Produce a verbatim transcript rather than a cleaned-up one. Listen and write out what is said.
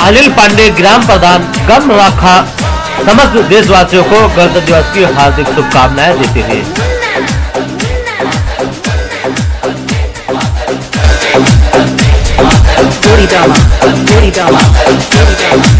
अनिल पांडे ग्राम प्रधान गम राखा समस्त देशवासियों को गणतंत्र दिवस की हार्दिक शुभकामनाएं देते हैं। Booty Dama, Booty Dama, Booty Dama.